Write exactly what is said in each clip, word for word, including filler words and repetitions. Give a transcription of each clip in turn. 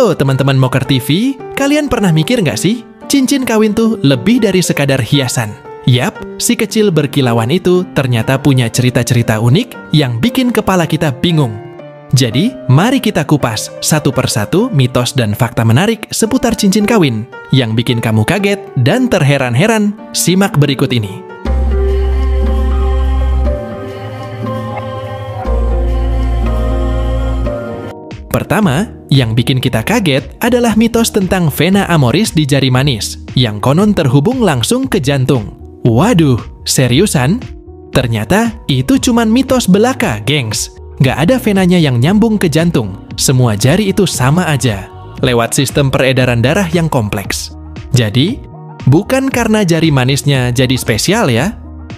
Halo teman-teman Moker T V, kalian pernah mikir nggak sih? Cincin kawin tuh lebih dari sekadar hiasan. Yap, si kecil berkilauan itu ternyata punya cerita-cerita unik yang bikin kepala kita bingung. Jadi, mari kita kupas satu persatu mitos dan fakta menarik seputar cincin kawin yang bikin kamu kaget dan terheran-heran. Simak berikut ini. Pertama, yang bikin kita kaget adalah mitos tentang vena amoris di jari manis, yang konon terhubung langsung ke jantung. Waduh, seriusan? Ternyata itu cuman mitos belaka, gengs. Nggak ada venanya yang nyambung ke jantung. Semua jari itu sama aja, lewat sistem peredaran darah yang kompleks. Jadi, bukan karena jari manisnya jadi spesial ya.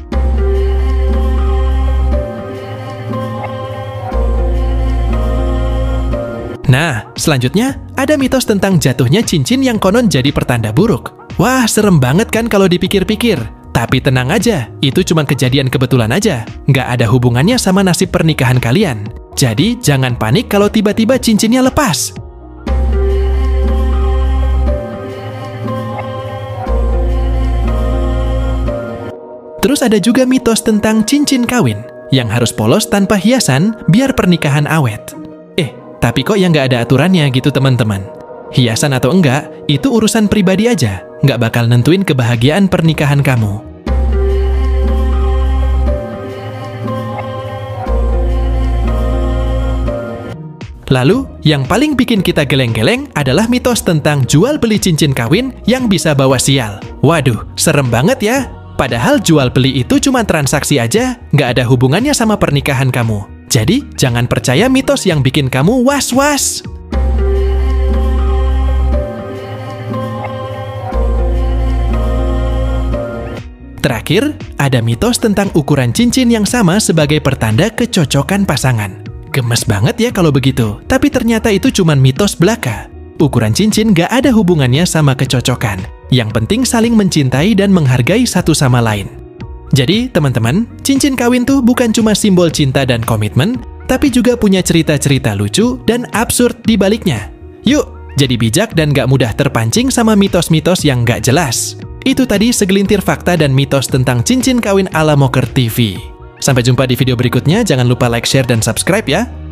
Nah, selanjutnya ada mitos tentang jatuhnya cincin yang konon jadi pertanda buruk. Wah, serem banget kan kalau dipikir-pikir. Tapi tenang aja, itu cuma kejadian kebetulan aja. Nggak ada hubungannya sama nasib pernikahan kalian. Jadi, jangan panik kalau tiba-tiba cincinnya lepas. Terus ada juga mitos tentang cincin kawin, yang harus polos tanpa hiasan biar pernikahan awet. Tapi kok yang nggak ada aturannya gitu teman-teman? Hiasan atau enggak, itu urusan pribadi aja. Nggak bakal nentuin kebahagiaan pernikahan kamu. Lalu, yang paling bikin kita geleng-geleng adalah mitos tentang jual beli cincin kawin yang bisa bawa sial. Waduh, serem banget ya. Padahal jual beli itu cuma transaksi aja, nggak ada hubungannya sama pernikahan kamu. Jadi, jangan percaya mitos yang bikin kamu was-was. Terakhir, ada mitos tentang ukuran cincin yang sama sebagai pertanda kecocokan pasangan. Gemes banget ya kalau begitu, tapi ternyata itu cuma mitos belaka. Ukuran cincin gak ada hubungannya sama kecocokan. Yang penting saling mencintai dan menghargai satu sama lain. Jadi, teman-teman, cincin kawin tuh bukan cuma simbol cinta dan komitmen, tapi juga punya cerita-cerita lucu dan absurd di baliknya. Yuk, jadi bijak dan gak mudah terpancing sama mitos-mitos yang gak jelas. Itu tadi segelintir fakta dan mitos tentang cincin kawin ala Moker T V. Sampai jumpa di video berikutnya, jangan lupa like, share, dan subscribe ya.